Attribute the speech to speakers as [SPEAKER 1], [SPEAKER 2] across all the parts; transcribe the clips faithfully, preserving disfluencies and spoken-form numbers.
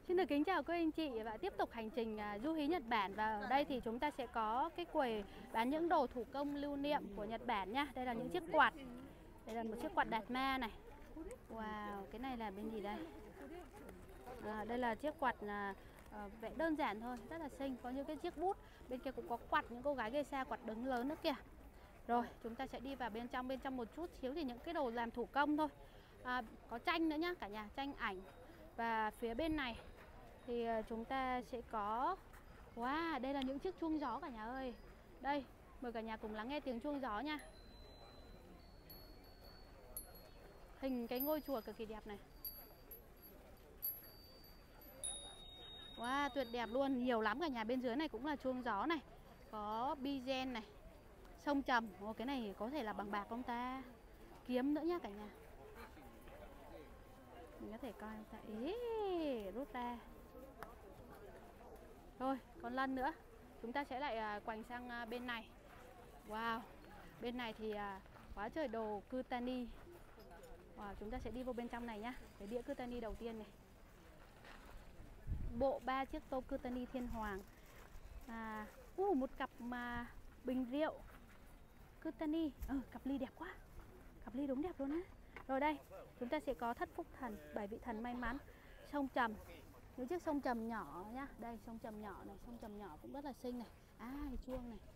[SPEAKER 1] Xin được kính chào quý anh chị và tiếp tục hành trình uh, du hí Nhật Bản. Và ở đây thì chúng ta sẽ có cái quầy bán những đồ thủ công lưu niệm của Nhật Bản nha. Đây là những chiếc quạt. Đây là một chiếc quạt đạt ma này. Wow, cái này là bên gì đây? À, đây là chiếc quạt uh, uh, vẽ đơn giản thôi, rất là xinh. Có những cái chiếc bút. Bên kia cũng có quạt, những cô gái gây xa quạt đứng lớn nữa kìa. Rồi, chúng ta sẽ đi vào bên trong. Bên trong một chút xíu thì những cái đồ làm thủ công thôi. à, Có tranh nữa nhá, cả nhà, tranh ảnh. Và phía bên này thì chúng ta sẽ có, wow, đây là những chiếc chuông gió cả nhà ơi. Đây, mời cả nhà cùng lắng nghe tiếng chuông gió nha. Hình cái ngôi chùa cực kỳ đẹp này. Wow, tuyệt đẹp luôn, nhiều lắm cả nhà. Bên dưới này cũng là chuông gió này. Có bi-gen này, sông trầm. Ồ, cái này có thể là bằng bạc không ta? Kiếm nữa nhá cả nhà. Mình có thể coi không ta? Ý, rút ra. Rồi, còn lần nữa chúng ta sẽ lại quành sang bên này. Wow, bên này thì quá trời đồ Kutani. Wow, chúng ta sẽ đi vô bên trong này nhá. Cái đĩa Kutani đầu tiên này. Bộ ba chiếc tô Kutani thiên hoàng. à, uh, Một cặp mà bình rượu Kutani. Ừ, cặp ly đẹp quá. Cặp ly đúng đẹp luôn á. Rồi đây, chúng ta sẽ có thất phúc thần, bảy vị thần may mắn, sông trầm. Những chiếc sông trầm nhỏ nhá. Đây, sông trầm nhỏ này, sông trầm nhỏ cũng rất là xinh này. À, cái chuông này.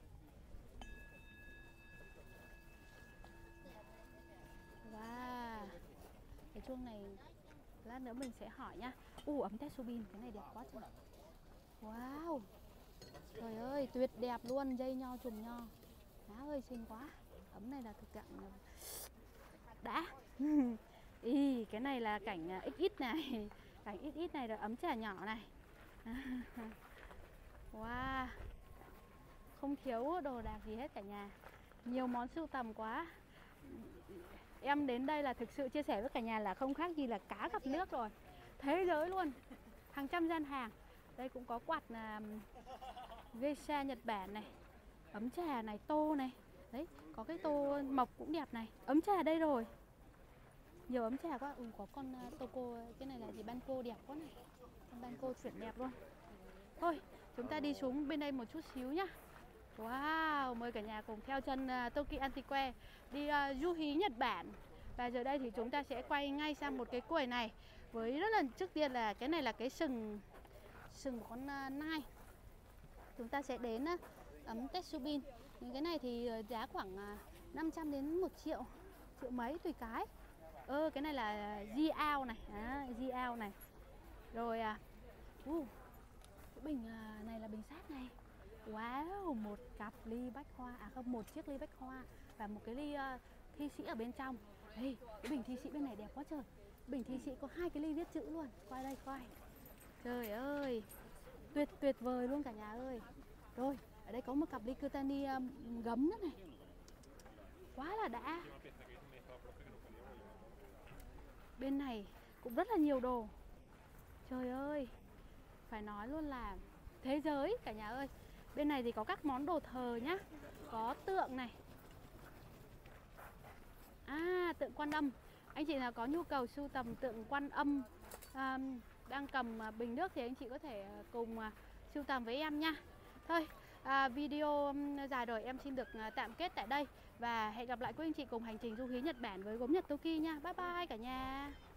[SPEAKER 1] Wow, cái chuông này lát nữa mình sẽ hỏi nhá. U, ấm Tetsubin, cái này đẹp quá trời. Wow, trời ơi, tuyệt đẹp luôn. Dây nho, chùm nho. Má ơi, xinh quá. Ấm này là thực trạng đã. Ý, cái này là cảnh ích ít này. Cảnh ít ít này là ấm trà nhỏ này. Wow, không thiếu đồ đạc gì hết cả nhà. Nhiều món sưu tầm quá. Em đến đây là thực sự chia sẻ với cả nhà là không khác gì là cá gặp nước rồi. Thế giới luôn. Hàng trăm gian hàng. Đây cũng có quạt là geisha Nhật Bản này. Ấm trà này, tô này. Đấy, có cái tô mộc cũng đẹp này. Ấm trà đây rồi. Nhiều ấm trà quá. Ừ, có con uh, toko, cái này là gì, banco đẹp quá này. Con banco chuyển đẹp luôn. Thôi, chúng ta đi xuống bên đây một chút xíu nhá. Wow, mời cả nhà cùng theo chân uh, Toki Antique đi uh, du hí Nhật Bản. Và giờ đây thì chúng ta sẽ quay ngay sang một cái quầy này. Với rất là, trước tiên là cái này là cái sừng Sừng của con uh, nai. Chúng ta sẽ đến uh, ấm Tetsubin. Những cái này thì uh, giá khoảng uh, năm trăm đến một triệu, triệu mấy tùy cái. Ơ, ừ, cái này là Jiao này, à, Jiao này. Rồi à, uh, cái bình uh, này là bình sáp này. Wow, một cặp ly bách hoa, à không, một chiếc ly bách hoa và một cái ly uh, thi sĩ ở bên trong. Hey, cái bình thi sĩ bên này đẹp quá trời. Bình thi sĩ có hai cái ly viết chữ luôn. Coi đây, coi. Trời ơi, tuyệt tuyệt vời luôn cả nhà ơi. Rồi, ở đây có một cặp ly Kutani um, gấm nữa này. Quá là đã. Bên này cũng rất là nhiều đồ. Trời ơi, phải nói luôn là thế giới cả nhà ơi. Bên này thì có các món đồ thờ nhá. Có tượng này. À, tượng Quan Âm. Anh chị nào có nhu cầu sưu tầm tượng Quan Âm à, đang cầm bình nước thì anh chị có thể cùng à, sưu tầm với em nha. Thôi, à, video dài rồi, em xin được tạm kết tại đây. Và hẹn gặp lại quý anh chị cùng hành trình du hí Nhật Bản với gốm Nhật Toki nha. Bye bye cả nhà.